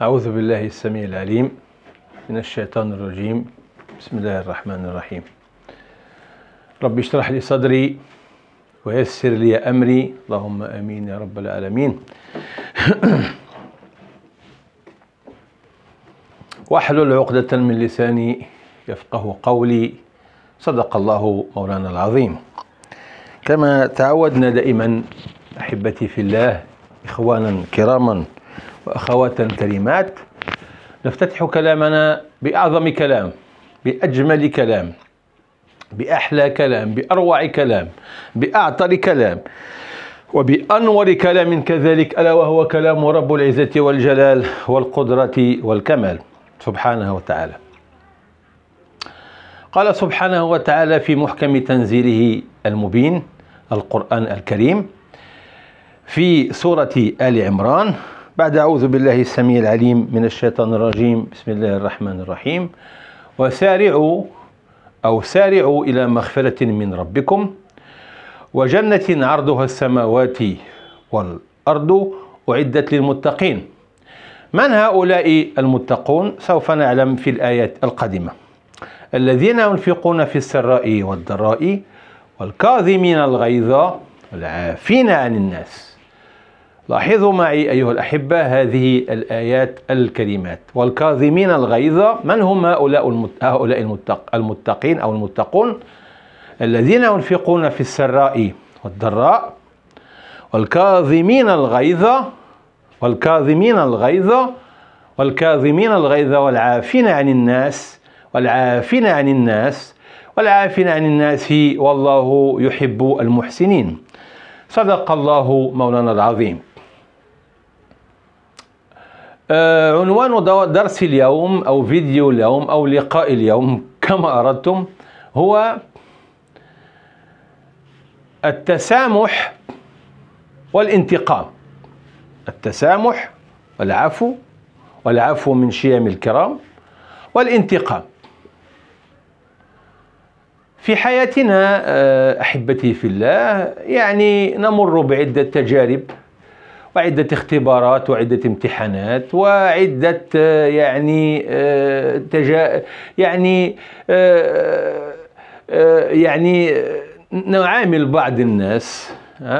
أعوذ بالله السميع العليم من الشيطان الرجيم. بسم الله الرحمن الرحيم. رب اشرح لي صدري ويسر لي أمري، اللهم آمين يا رب العالمين. واحلل عقدة من لساني يفقه قولي. صدق الله مولانا العظيم. كما تعودنا دائما أحبتي في الله، إخوانا كراما وأخوات كريمات، نفتتح كلامنا بأعظم كلام، بأجمل كلام، بأحلى كلام، بأروع كلام، بأعطر كلام، وبأنور كلام كذلك، ألا وهو كلام رب العزة والجلال والقدرة والكمال سبحانه وتعالى. قال سبحانه وتعالى في محكم تنزيله المبين القرآن الكريم في سورة آل عمران بعد أعوذ بالله السميع العليم من الشيطان الرجيم. بسم الله الرحمن الرحيم. سارعوا إلى مغفرة من ربكم وجنة عرضها السماوات والأرض أعدت للمتقين. من هؤلاء المتقون؟ سوف نعلم في الآيات القادمة. الذين ينفقون في السراء والضراء والكاظمين الغيظ والعافين عن الناس. لاحظوا معي أيها الأحبة هذه الآيات الكريمات. والكاظمين الغيظ، من هم هؤلاء المتقين أو المتقون؟ الذين ينفقون في السراء والضراء والكاظمين الغيظ والعافين عن الناس والله يحب المحسنين. صدق الله مولانا العظيم. عنوان درس اليوم أو فيديو اليوم أو لقاء اليوم كما أردتم هو التسامح والانتقام. التسامح والعفو من شيم الكرام، والانتقام. في حياتنا أحبتي في الله يعني نمر بعدة تجارب وعدة اختبارات وعدة امتحانات وعدة نعامل بعض الناس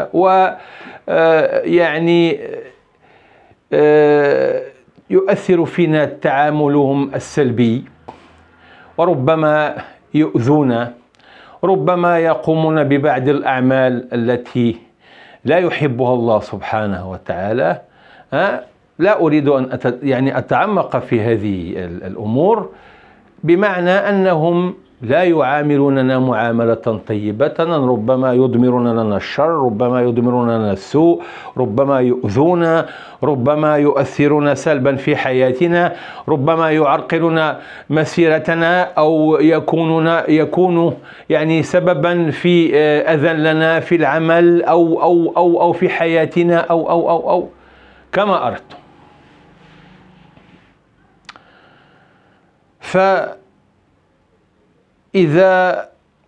يؤثر فينا تعاملهم السلبي، وربما يؤذونا، ربما يقومون ببعض الأعمال التي لا يحبها الله سبحانه وتعالى. لا أريد أن أتعمق في هذه الأمور، بمعنى أنهم لا يعاملوننا معاملة طيبة. ربما يضمرون لنا الشر، ربما يضمرون لنا السوء، ربما يؤذونا، ربما يؤثرون سلبا في حياتنا، ربما يعرقلون مسيرتنا أو يكونوا سببا في أذى لنا في العمل أو في حياتنا أو كما أردت. إذا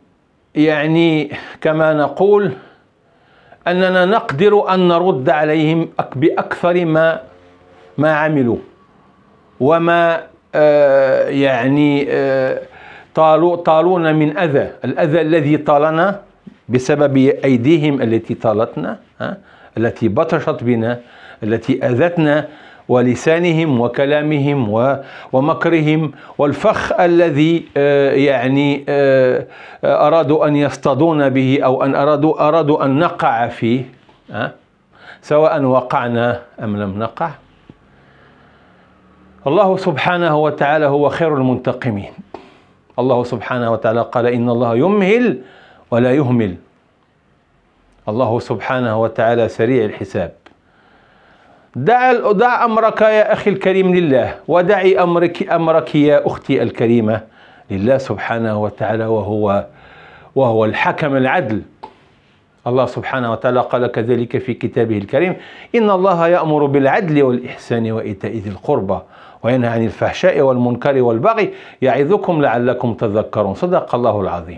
كما نقول أننا نقدر أن نرد عليهم بأكثر ما عملوا وما طالونا من أذى، الأذى الذي طالنا بسبب أيديهم التي طالتنا، التي بطشت بنا، التي أذتنا، ولسانهم وكلامهم ومكرهم والفخ الذي أرادوا أن يصطادون به أو أن أرادوا أن نقع فيه، سواء وقعنا أم لم نقع. الله سبحانه وتعالى هو خير المنتقمين. الله سبحانه وتعالى قال إن الله يمهل ولا يهمل. الله سبحانه وتعالى سريع الحساب. دع أمرك يا أخي الكريم لله، ودعي أمرك يا أختي الكريمة لله سبحانه وتعالى، وهو الحكم العدل. الله سبحانه وتعالى قال كذلك في كتابه الكريم إن الله يأمر بالعدل والإحسان وإيتاء ذي القربى وينهى عن الفحشاء والمنكر والبغي يعظكم لعلكم تذكرون. صدق الله العظيم.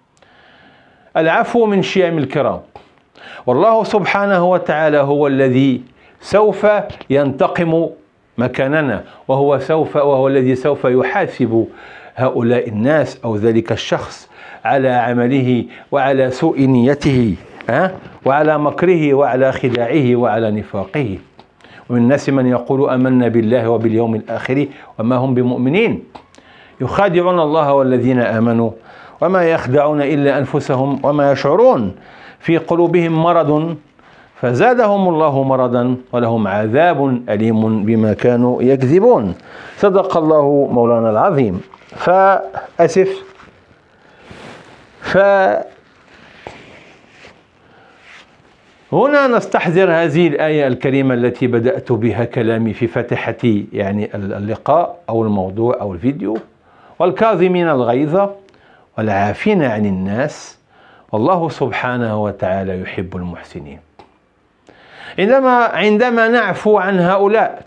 العفو من شيم الكرام، والله سبحانه وتعالى هو الذي سوف ينتقم مكاننا، وهو الذي سوف يحاسب هؤلاء الناس أو ذلك الشخص على عمله وعلى سوء نيته، وعلى مكره وعلى خداعه وعلى نفاقه. ومن الناس من يقول آمنا بالله وباليوم الآخر وما هم بمؤمنين، يخادعون الله والذين آمنوا وما يخدعون إلا أنفسهم وما يشعرون، في قلوبهم مرض فزادهم الله مرضا ولهم عذاب أليم بما كانوا يكذبون. صدق الله مولانا العظيم. هنا نستحضر هذه الآية الكريمة التي بدأت بها كلامي في فتحة يعني اللقاء أو الموضوع أو الفيديو: والكاظمين الغيظ والعافين عن الناس والله سبحانه وتعالى يحب المحسنين. عندما نعفو عن هؤلاء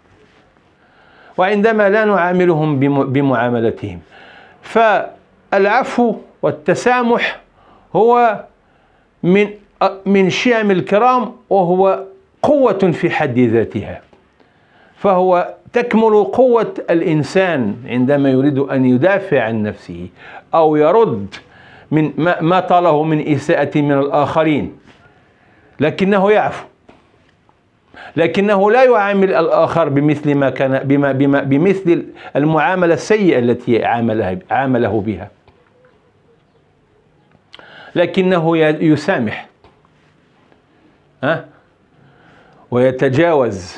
وعندما لا نعاملهم بمعاملتهم، فالعفو والتسامح هو من شيم الكرام، وهو قوة في حد ذاتها. فهو تكمل قوة الإنسان عندما يريد أن يدافع عن نفسه أو يرد من ما طاله من إساءة من الآخرين، لكنه يعفو، لكنه لا يعامل الآخر بمثل ما كان بمثل المعاملة السيئة التي عامله بها، لكنه يسامح ويتجاوز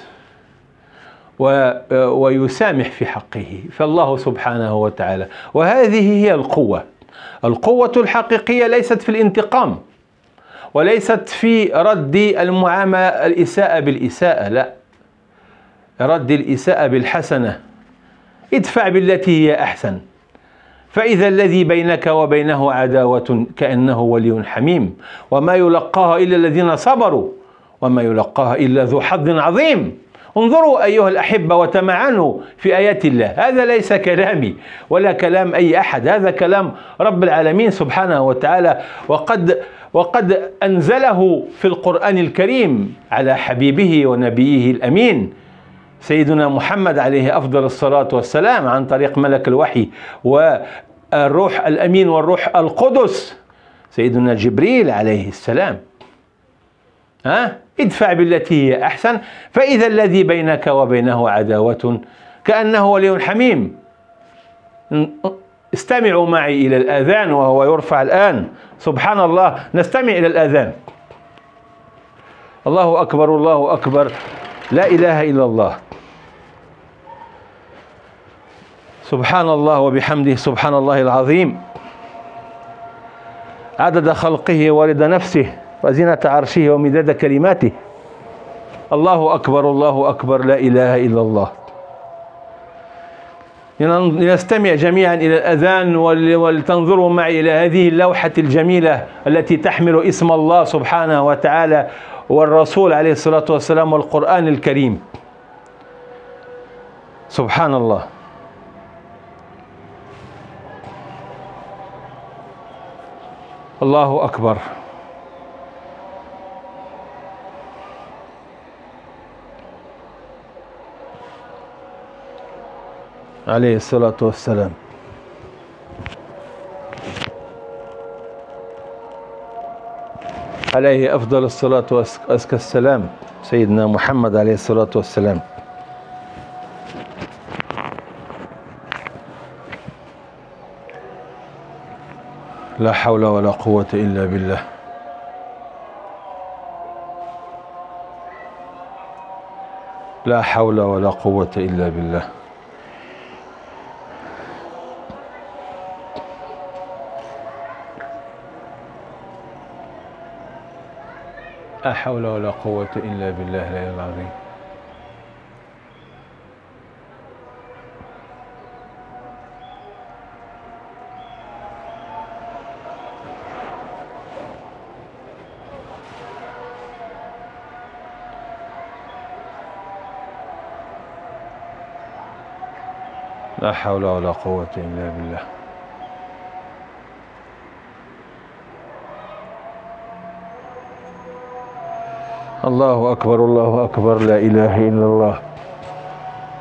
ويسامح في حقه. فالله سبحانه وتعالى، وهذه هي القوة الحقيقية، ليست في الانتقام وليست في رد الإساءة بالإساءة، لا، رد الإساءة بالحسنة. ادفع بالتي هي أحسن، فإذا الذي بينك وبينه عداوة كأنه ولي حميم، وما يلقاها إلا الذين صبروا وما يلقاها إلا ذو حظ عظيم. انظروا أيها الأحبة وتمعنوا في آيات الله. هذا ليس كلامي ولا كلام أي أحد، هذا كلام رب العالمين سبحانه وتعالى، وقد أنزله في القرآن الكريم على حبيبه ونبيه الأمين سيدنا محمد عليه أفضل الصلاة والسلام، عن طريق ملك الوحي والروح الأمين والروح القدس سيدنا جبريل عليه السلام. ادفع بالتي هي أحسن، فإذا الذي بينك وبينه عداوة كأنه ولي حميم. استمعوا معي إلى الأذان وهو يرفع الآن. سبحان الله، نستمع إلى الأذان. الله أكبر، الله أكبر، لا إله إلا الله. سبحان الله وبحمده، سبحان الله العظيم، عدد خلقه ورضا نفسه وزنة عرشه ومداد كلماته. الله أكبر، الله أكبر، لا إله إلا الله. لنستمع جميعا إلى الأذان ولتنظروا معي إلى هذه اللوحة الجميلة التي تحمل اسم الله سبحانه وتعالى والرسول عليه الصلاة والسلام والقرآن الكريم. سبحان الله. الله أكبر. عليه الصلاة والسلام. عليه أفضل الصلاة وأزكى السلام سيدنا محمد عليه الصلاة والسلام. لا حول ولا قوة إلا بالله. لا حول ولا قوة إلا بالله. لا حول ولا قوة إلا بالله العلي العظيم. لا حول ولا قوة إلا بالله. الله أكبر، الله أكبر، لا إله إلا الله.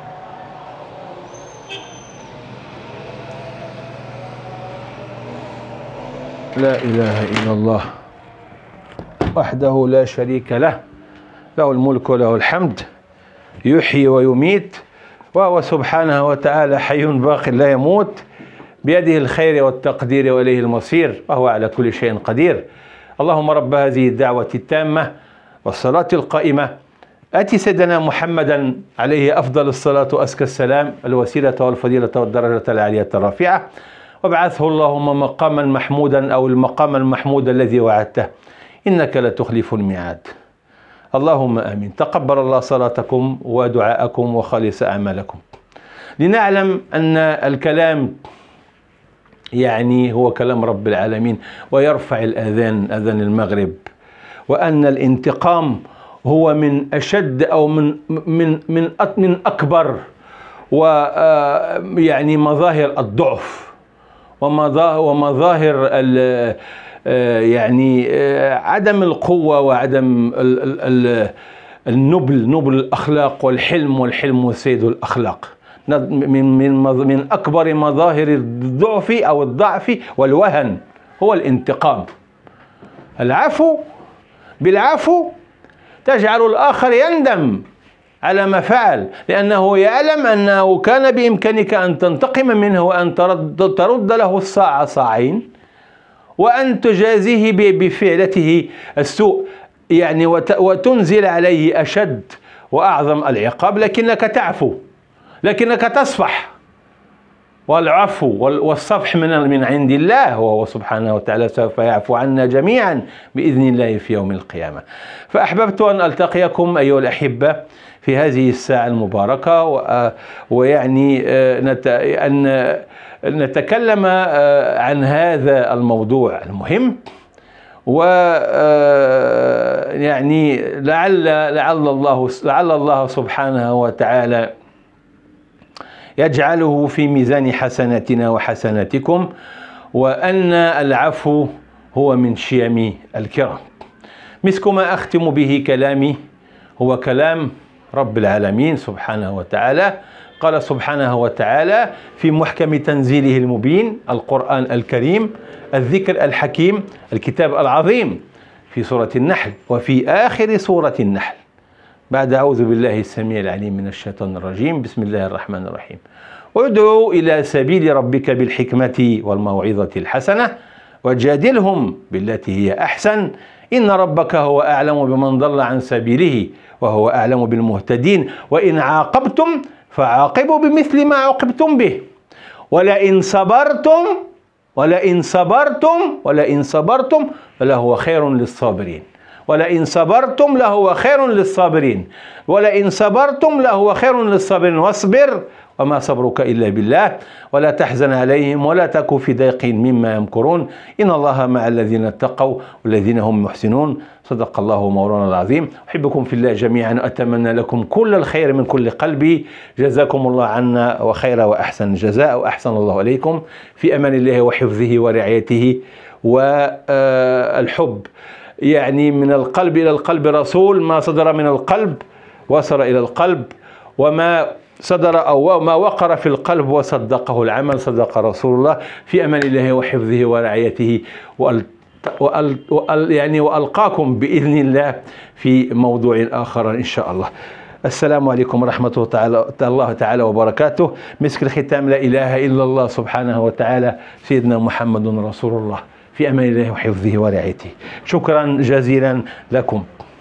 لا إله إلا الله وحده لا شريك له، له الملك وله الحمد، يحيي ويميت، وهو سبحانه وتعالى حي باق لا يموت، بيده الخير والتقدير وإليه المصير، وهو على كل شيء قدير. اللهم رب هذه الدعوة التامة والصلاة القائمة آت سيدنا محمدا عليه أفضل الصلاة وأزكى السلام الوسيلة والفضيلة والدرجة العالية الرافعة، وابعثه اللهم مقاما محمودا أو المقام المحمود الذي وعدته، إنك لا تخلف الميعاد. اللهم آمين. تقبل الله صلاتكم ودعاءكم وخالص أعمالكم. لنعلم أن الكلام يعني هو كلام رب العالمين ويرفع الأذان، أذان المغرب، وأن الانتقام هو من أشد أو من أكبر ويعني مظاهر الضعف ومظاهر يعني عدم القوة وعدم نبل الأخلاق والحلم وسيد الأخلاق. من أكبر مظاهر الضعف أو الضعف والوهن هو الانتقام. العفو، بالعفو تجعل الآخر يندم على ما فعل، لأنه يعلم أنه كان بإمكانك أن تنتقم منه وأن ترد له الصاع صاعين، وأن تجازيه بفعلته السوء يعني وتنزل عليه أشد وأعظم العقاب، لكنك تعفو، لكنك تصفح. والعفو والصفح من عند الله، وهو سبحانه وتعالى سوف يعفو عنا جميعا بإذن الله في يوم القيامة. فأحببت أن ألتقيكم أيها الأحبة في هذه الساعة المباركة، ويعني أن نتكلم عن هذا الموضوع المهم، ويعني لعل الله سبحانه وتعالى يجعله في ميزان حسناتنا وحسناتكم، وأن العفو هو من شيم الكرام. مسك ما أختم به كلامي هو كلام رب العالمين سبحانه وتعالى. قال سبحانه وتعالى في محكم تنزيله المبين، القرآن الكريم، الذكر الحكيم، الكتاب العظيم، في سورة النحل وفي آخر سورة النحل، بعد أعوذ بالله السميع العليم من الشيطان الرجيم، بسم الله الرحمن الرحيم: ادعو إلى سبيل ربك بالحكمة والموعظة الحسنة وجادلهم بالتي هي أحسن إن ربك هو أعلم بمن ضل عن سبيله وهو أعلم بالمهتدين وإن عاقبتم فعاقبوا بمثل ما عوقبتم به ولئن صبرتم فلهو خير للصابرين ولئن صبرتم لهو خير للصابرين ولئن صبرتم لهو خير للصابرين واصبر وما صبرك إلا بالله ولا تحزن عليهم ولا تك في ضيق مما يمكرون إن الله مع الذين اتقوا والذين هم محسنون. صدق الله مولانا العظيم. أحبكم في الله جميعا، أتمنى لكم كل الخير من كل قلبي. جزاكم الله عنا وخير وأحسن الجزاء، وأحسن الله عليكم. في أمان الله وحفظه ورعايته والحب، يعني من القلب إلى القلب رسول، ما صدر من القلب وصل إلى القلب، وما صدر أو ما وقر في القلب وصدقه العمل، صدق رسول الله. في أمان الله وحفظه ورعايته، وألقاكم بإذن الله في موضوع آخر إن شاء الله. السلام عليكم ورحمة الله تعالى وبركاته. مسك الختام، لا إله إلا الله سبحانه وتعالى، سيدنا محمد رسول الله. في أمان الله وحفظه ورعايته. شكرا جزيلا لكم.